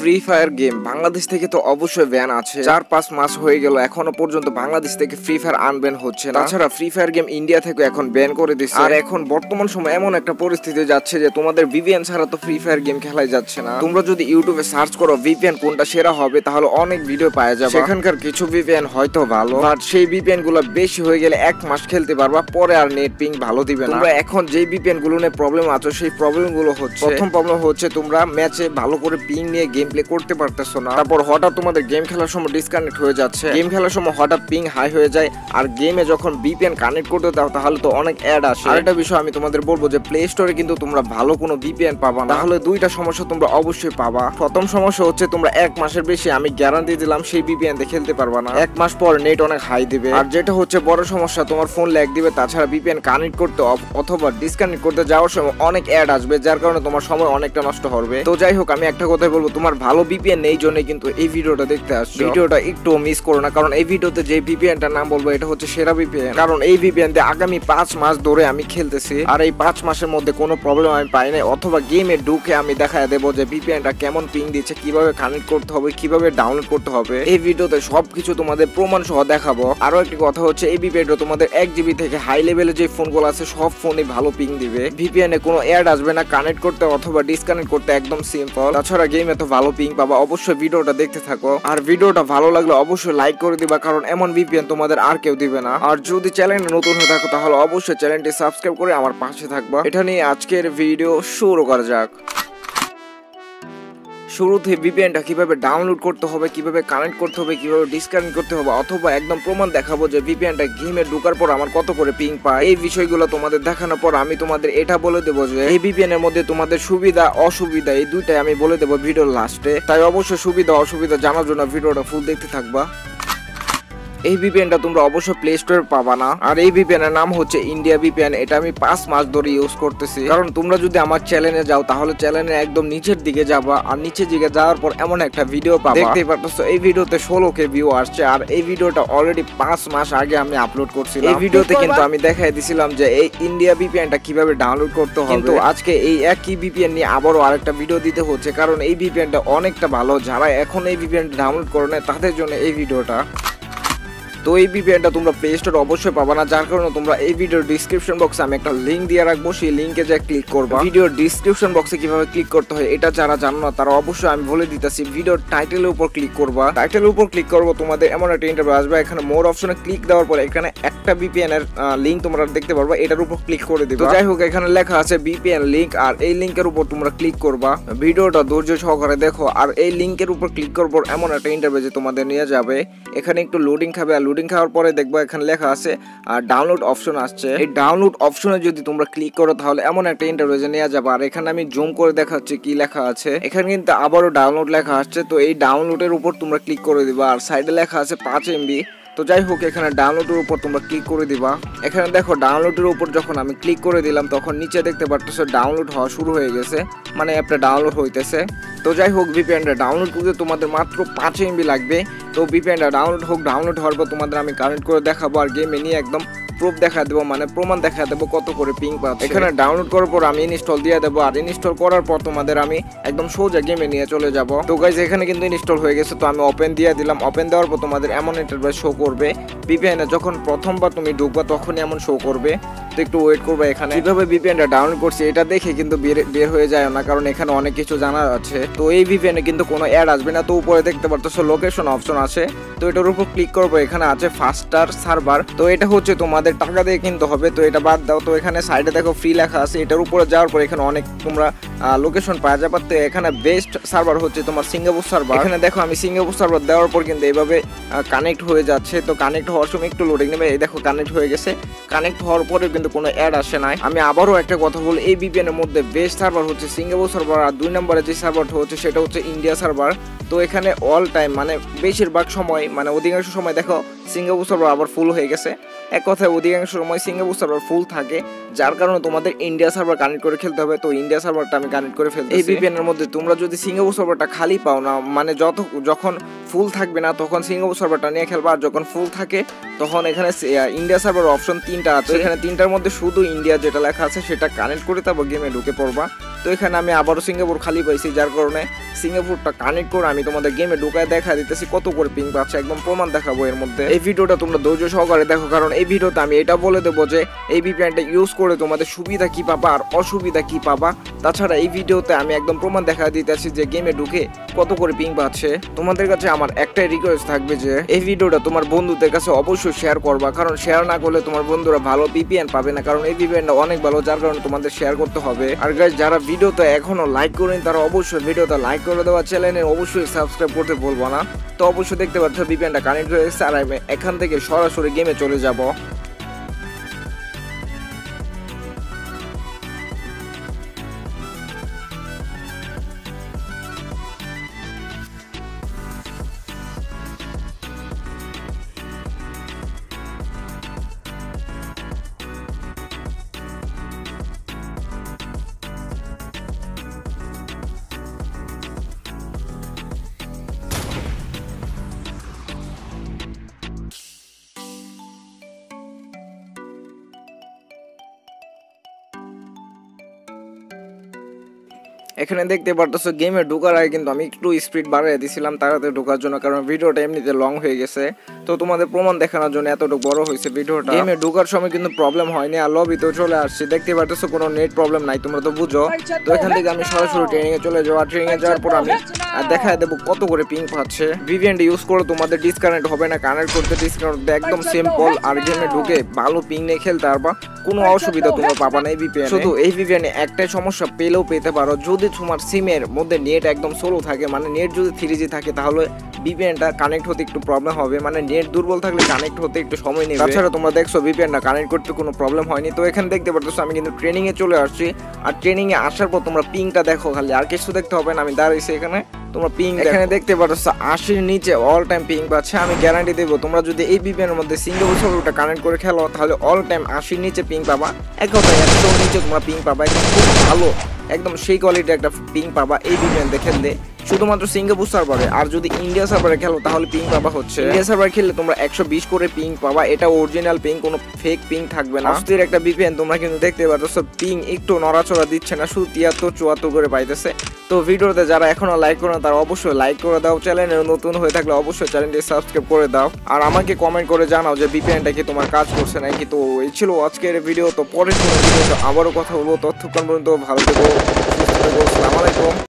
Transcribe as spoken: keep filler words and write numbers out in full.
Free fire game Bangladesh থেকে তো অবশ্যই ব্যান আছে। চার পাঁচ মাস হয়ে গেল এখনো পর্যন্ত বাংলাদেশ থেকে ফ্রি ফায়ার আনব্যান হচ্ছে না। তাছাড়া ফ্রি ফায়ার গেম ইন্ডিয়া থেকে এখন ব্যান করে দিচ্ছে। আর এখন বর্তমান সময় এমন একটা পরিস্থিতি যাচ্ছে যে তোমাদের ভিপিএন ছাড়া তো ফ্রি ফায়ার গেম খেলাই যাচ্ছে না। তোমরা যদি ইউটিউবে সার্চ করো ভিপিএন কোনটা সেরা হবে, তাহলে অনেক ভিডিও পাওয়া যাবে। সেখানকার কিছু ভিপিএন হয়তো ভালো, বাট সেই ভিপিএন গুলো বেশি হয়ে গেলে এক মাস খেলতে পারবা, পরে আর নেট পিং ভালো দিবে না। তোমরা এখন যেই ভিপিএন গুলো নিয়ে প্রবলেম আছে, সেই প্রবলেম গুলো হচ্ছে, প্রথম প্রবলেম হচ্ছে তোমরা ম্যাচে ভালো করে পিং নিয়ে গেম প্লে করতে পারতেছো না। তারপর হঠাৎ তোমাদের গেম খেলার সময় ডিসকানেক্ট হয়ে যাচ্ছে, গেম খেলার সময় হঠাৎ পিং হাই হয়ে যায়। আর গেমে যখন ভিপিএন কানেক্ট করতে দাও তাহলে তো অনেক অ্যাড আসে। আরেকটা বিষয় আমি তোমাদের বলবো যে প্লে স্টোরে কিন্তু তোমরা ভালো কোনো ভিপিএন পাবা না। তাহলে দুইটা সমস্যা তোমরা অবশ্যই পাবা। প্রথম সমস্যা হচ্ছে তোমরা এক মাসের বেশি আমি গ্যারান্টি দিলাম সেই ভিপিএন দিয়ে খেলতে পারবা না, এক মাস পর নেট অনেক হাই দিবে। আর যেটা হচ্ছে বড় সমস্যা, তোমার ফোন ল্যাগ দিবে। তাছাড়া ভিপিএন কানেক্ট করতে অথবা ডিসকানেক্ট করতে যাওয়ার সময় অনেক অ্যাড আসবে, যার কারণে তোমার সময় অনেকটা নষ্ট হবে। তো যাই হোক, আমি একটা কথাই বলবো, তোমার ভালো ভিপিএন নেই জন্য কিন্তু এই ভিডিওটা দেখতে আসছো। ভিডিওটা একটু মিস করো না, কারণ এই ভিডিওতে যে ভিপিএনটার নাম বলবো এটা হচ্ছে সেরা ভিপিএন। কারণ এই ভিপিএন দিয়ে আগামী পাঁচ মাস ধরে আমি খেলতেছি, আর এই পাঁচ মাসের মধ্যে কোনো প্রবলেম আমি পাই নাই। অথবা গেমে ঢুকে আমি দেখায় দেবো যে ভিপিএনটা কেমন পিং দিচ্ছে, কিভাবে কানেক্ট করতে হবে, কিভাবে ডাউনলোড করতে হবে। এই ভিডিওতে সবকিছু তোমাদের প্রমাণ সহ দেখাবো। আরো একটি কথা হচ্ছে, এই ভিপিএনটা তোমাদের এক জিবি থেকে হাই লেভেলে যে ফোনগুলো আছে সব ফোনে ভালো পিং দিবে। ভিপিএন এ কোনো অ্যাড আসবে না, কানেক্ট করতে অথবা ডিসকানেক্ট করতে একদম সিম্পল। তাছাড়া গেমে তো ভালো পিং পাবা। অবশ্যই ভিডিওটা দেখতে থাকো, আর ভিডিওটা ভালো লাগলে অবশ্যই লাইক করে দিবা, কারণ এমন ভিপিএন তোমাদের আর কেউ দিবে না। আর যদি চ্যানেলে নতুন হয়ে থাকো তাহলে অবশ্যই চ্যানেলটি সাবস্ক্রাইব করে আমার পাশে থাকবা। এটা নিয়ে আজকের ভিডিও শুরু করা যাক। শুরুতে ভিপিএনটা কিভাবে ডাউনলোড করতে হবে, কিভাবে কানেক্ট করতে হবে, কিভাবে ডিসকানেক্ট করতে হবে, অথবা একদম প্রমাণ দেখাবো যে ভিপিএনটা গেমে ঢোকার পর আমার কত করে পিং পায়। এই বিষয়গুলো তোমাদের দেখানোর পর আমি তোমাদের এটা বলে দেবো যে এই ভিপিএন এর মধ্যে তোমাদের সুবিধা অসুবিধা এই দুইটাই আমি বলে দেবো ভিডিওর লাস্টে। তাই অবশ্যই সুবিধা অসুবিধা জানার জন্য ভিডিওটা ফুল দেখতে থাকবা। এই ভিপিএনটা তোমরা অবশ্যই প্লে স্টোরে পাবা না, আর এই ভিপিএন এর নাম হচ্ছে ইন্ডিয়া ভিপিএন। এটা আমি পাঁচ মাস ধরে ইউজ করতেছি। কারণ তোমরা যদি আমার চ্যানেলে যাও তাহলে চ্যানেলের একদম নিচের দিকে যাবা, আর নিচের দিকে যাওয়ার পর এমন একটা ভিডিও পাবা, দেখতেই পারতেছো এই ভিডিওতে ষোলো কে ভিউ আসছে। আর এই ভিডিওটা অলরেডি পাঁচ মাস আগে আমি আপলোড করছিলাম। এই ভিডিওতে কিন্তু আমি দেখাই দিছিলাম যে এই ইন্ডিয়া ভিপিএনটা কিভাবে ডাউনলোড করতে হবে। কিন্তু আজকে এই একই ভিপিএন নিয়ে আবারও আরেকটা ভিডিও দিতে হচ্ছে, কারণ এই ভিপিএনটা অনেকটা ভালো। যারা এখন এই ভিপিএনটা ডাউনলোড করে নেয় তাদের জন্য এই ভিডিওটা। তো এই ভিপিএনটা তোমরা প্লে স্টোরে অবশ্যই পাবা না, যার কারণে তোমরা এই ভিডিওর ডিসক্রিপশন বক্সে আমি একটা লিঙ্ক দিয়ে রাখবো, সেই লিঙ্কে যা ক্লিক করবা। ভিডিওর ডিসক্রিপশন বক্সে কিভাবে ক্লিক করতে হয় এটা যারা জানো না তারা অবশ্যই আমি বলে দিতেছি। ভিডিওর টাইটেলের উপর ক্লিক করবা, টাইটেলের উপর ক্লিক করবো, তোমাদের এমন একটা ইন্টারভিউ আসবে। এখানে মোর অপশনে ক্লিক দেওয়ার পরে এখানে একটা ভিপিএন এর লিঙ্ক তোমরা দেখতে পারবা, এটার উপর ক্লিক করে দিবা। যাই হোক, এখানে লেখা আছে ভিপিএন লিঙ্ক, আর এই লিঙ্কের উপর তোমরা ক্লিক করবা। ভিডিওটা ধৈর্য সহকারে দেখো, আর এই লিঙ্কের উপর ক্লিক করবো এমন একটা ইন্টারভিউ তোমাদের নিয়ে যাবে। এখানে একটু লোডিং খাবে, আর লোডিং খাওয়ার পরে দেখবো এখানে লেখা আছে আর ডাউনলোড অপশন আসছে। এই ডাউনলোড অপশনে যদি তোমরা ক্লিক করো তাহলে এমন একটা ইন্টারভিউ নিয়ে যাবে। আর এখানে আমি জুম করে দেখাচ্ছি কি লেখা আছে। এখানে কিন্তু আবারও ডাউনলোড লেখা আসছে, তো এই ডাউনলোডের উপর তোমরা ক্লিক করে দিবা। আর সাইডে লেখা আছে পাঁচ এমবি। তো যাই হোক, এখানে ডাউনলোডের উপর তোমরা ক্লিক করে দিবা। এখানে দেখো ডাউনলোডের উপর যখন আমি ক্লিক করে দিলাম তখন নিচে দেখতে পারতেছো ডাউনলোড হওয়া শুরু হয়ে গেছে, মানে অ্যাপটা ডাউনলোড হইতেছে। তো যাই হোক, ভিপিএনটা ডাউনলোড করতে তোমাদের মাত্র পাঁচ এমবি লাগবে। তো ভিপিএনটা ডাউনলোড হোক, ডাউনলোড হওয়ার পর তোমাদের আমি কানেক্ট করে দেখাবো, আর গেমে নিয়ে একদম প্রুফ দেখা দেবো, মানে প্রমাণ দেখা দেবো কত করে পিং পাচ্ছে। এখানে ডাউনলোড করার পর আমি ইনস্টল দিয়ে দেবো, আর ইনস্টল করার পর তোমাদের আমি একদম সোজা গেমে নিয়ে চলে যাব। তো গাইজ, এখানে কিন্তু ইনস্টল হয়ে গেছে, তো আমি ওপেন দিয়ে দিলাম। ওপেন দেওয়ার পর তোমাদের এমন ইন্টারফেস শো করবে। ভিপিএনে যখন প্রথমবার তুমি ঢুকবা তখনই এমন শো করবে, তো একটু ওয়েট করবে। এখানে কিভাবে ভিপিএনটা ডাউনলোড করছি এটা দেখে কিন্তু বের হয়ে যায় না, কারণ এখানে অনেক কিছু জানা আছে। তো এই ভিপিএনে কিন্তু কোনো অ্যাড আসবে না। তো উপরে দেখতে পারতেছো লোকেশন অপশন আছে, তো এটার উপর ক্লিক করবো। এখানে আছে ফাস্টার সার্ভার, তো এটা হচ্ছে তোমাদের টাকা দিয়ে কিনতে হবে, তো এটা বাদ দাও। তো এখানে সাইডে দেখো ফ্রি লেখা আছে, এটার উপরে যাওয়ার পর এখানে অনেক তোমরা লোকেশন পাওয়া যাবে। তো এখানে বেস্ট সার্ভার হচ্ছে তোমার সিঙ্গাপুর সার্ভার। এখানে দেখো আমি সিঙ্গাপুর সার্ভার দেওয়ার পর কিন্তু এইভাবে কানেক্ট হয়ে যাচ্ছে। তো কানেক্ট হওয়ার সময় একটু লোডিং নেবে। এই দেখো কানেক্ট হয়ে গেছে। কানেক্ট হওয়ার পরে কিন্তু কোনো অ্যাড আসে নাই। আমি আবারও একটা কথা বলি, এই ভিপিএন এর মধ্যে বেস্ট সার্ভার হচ্ছে সিঙ্গাপুর সার্ভার, আর দুই নম্বরে যে সার্ভারটা হচ্ছে সেটা হচ্ছে ইন্ডিয়া সার্ভার। তো এখানে অল টাইম মানে বেশিরভাগ সময় মানে অধিকাংশ সময় দেখো সিঙ্গাপুর সার্ভার আবার ফুল হয়ে গেছে। এক কথায় অধিকাংশ সময় সিঙ্গাপুর সার্ভার ফুল থাকে, যার কারণে তোমাদের ইন্ডিয়া সার্ভার কানেক্ট করে খেলতে হবে। তো ইন্ডিয়া সার্ভারটা আমি কানেক্ট করে ফেলতেছি। এই ভিপিএন এর মধ্যে তোমরা যদি সিঙ্গাপুর সার্ভারটা খালি পাও না, মানে যত যখন ফুল থাকবে না তখন সিঙ্গাপুর সার্ভারটা নিয়ে খেলবা, আর যখন ফুল থাকে তখন এখানে ইন্ডিয়া সার্ভার অপশন তিনটা আছে। এখানে তিনটার মধ্যে শুধু ইন্ডিয়া যেটা লেখা আছে সেটা কানেক্ট করে তারপর গেমে ঢুকে পড়বা। তো এখানে আমি আবারও সিঙ্গাপুর খালি পাইছি, যার কারণে সিঙ্গাপুরটা কানেক্ট করে আমি তোমাদের গেমে ঢুকায় দেখা দিতেছি কত করে পিং পাচ্ছে, একদম প্রমাণ দেখাবো এর মধ্যে। এই ভিডিওটা তোমরা ধৈর্য সহকারে দেখো, কারণ এই ভিডিওতে আমি এটা বলে দেবো যে এই ভিপিএনটা ইউজ করে তোমাদের সুবিধা কি পাবা আর অসুবিধা কি পাবা। তাছাড়া এই ভিডিওতে আমি একদম প্রমাণ দেখা দিতেছি যে গেমে ঢুকে কত করে পিং পাচ্ছে। তোমাদের কাছে আমার একটাই রিকোয়েস্ট থাকবে যে এই ভিডিওটা তোমার বন্ধুদের কাছে অবশ্যই শেয়ার করবা, কারণ শেয়ার না করলে তোমার বন্ধুরা ভালো ভিপিএন পাবে না, কারণ এই ভিপিএনটা অনেক ভালো, যার কারণে তোমাদের শেয়ার করতে হবে। আর গাইস, যারা ভিডিওতে এখনো লাইক করেন তারা অবশ্যই ভিডিওটা লাইক করে দেওয়া, চ্যানেলে অবশ্যই সাবস্ক্রাইব করতে বলবো না। তো অবশ্যই দেখতে পাচ্ছ ভিপিএনটা কানেক্ট হয়ে গেছে, আর আমি এখান থেকে সরাসরি গেমে চলে যাব। এখানে দেখতে পারতেছো গেমে ঢোকার আগে কিন্তু আমি একটু স্পিড বাড়িয়ে দিয়েছিলাম তাড়াতাড়ি ঢোকার জন্য, কারণ ভিডিওটা এমনিতে লং হয়ে গেছে। তো তোমাদের প্রমাণ দেখানোর জন্য এতটুকু বড় হয়েছে ভিডিওটা। গেমে ঢোকার সময় কিন্তু প্রবলেম হয়নি, আর লবিতেও চলে আসছি, দেখতে পারতেছো কোনো নেট প্রবলেম নাই, তোমরা তো বুঝো। তো এখান থেকে আমি সরাসরি ট্রেনিং এ চলে যাবো, আর ট্রেনিং এ যাওয়ার পর আমি দেখা দেবো কত করে পিং পাচ্ছে। ভিপিএন ইউজ করে তোমাদের ডিসকানেক্ট হবে না, কানেক্ট করতে ডিসকানেক্ট একদম সিম্পল, আর গেমে ঢুকে ভালো পিং নিয়ে খেলতে পারবা, কোনো অসুবিধা তোমরা পাবা না এই ভিপিএন। শুধু এই ভিপিএন একটাই সমস্যা পেলেও পেতে পারো, যদি তোমার সিমের মধ্যে নেট একদম স্লো থাকে, মানে নেট যদি থ্রি জি থাকে তাহলে ভিপিএনটা কানেক্ট হতে একটু প্রবলেম হবে, মানে নেট দুর্বল থাকলে কানেক্ট হতে একটু সময় নেবে। তাছাড়া তোমরা দেখছো ভিপিএনটা কানেক্ট করতে কোনো প্রবলেম হয়নি। তো এখানে দেখতে পাচ্ছ আমি কিন্তু ট্রেনিং এ চলে আসছি, আর ট্রেনিং এ আসার পর তোমরা পিংটা দেখো খালি, আর কিছু দেখতে হবে না। আমি দাঁড়াইছি এখানে, তোমরা পিং এখানে দেখতে পাচ্ছ আশির নিচে অল টাইম পিং পাচ্ছে। আমি গ্যারান্টি দেবো তোমরা যদি এই ভিপিএন এর মধ্যে সিঙ্গাপুর সার্ভারটা কানেক্ট করে খেলো তাহলে অল টাইম আশির নিচে পিং পাবা, এক কথায় একশোর নিচে তোমরা পিং পাবা, একদম খুব ভালো, একদম সেই কোয়ালিটির একটা পিং পাবা এই ভিপিএন দিয়ে খেললে, শুধুমাত্র সিঙ্গাপুর সার্ভারে। আর যদি ইন্ডিয়া সার্ভারে খেলো তাহলে পিং পাবা হচ্ছে ইন্ডিয়া সার্ভারে খেললে তোমরা একশো বিশ করে পিং পাবা, এটা অরিজিনাল পিং, কোনো ফেক পিং থাকবে না। অস্থির একটা ভিপিএন, তোমরা কিন্তু দেখতে পাচ্ছ পিং একটু নড়াচড়া দিচ্ছে না, শুধু তিয়াত্তর চুয়াত্তর করে পাইতেছে। তো ভিডিওতে যারা এখনো লাইক করো না তারা অবশ্যই লাইক করে দাও, চ্যানেলে নতুন হয়ে থাকলে অবশ্যই চ্যানেলটি সাবস্ক্রাইব করে দাও, আর আমাকে কমেন্ট করে জানাও যে ভিপিএনটা কি তোমার কাজ করছে নাকি। তো এই ছিল আজকের ভিডিও, তো পরের কোনো ভিডিওতে আবারও কথা বলবো, ততক্ষণ পর্যন্ত ভালো থেকো, সুস্থ থেকো, আসসালামু আলাইকুম।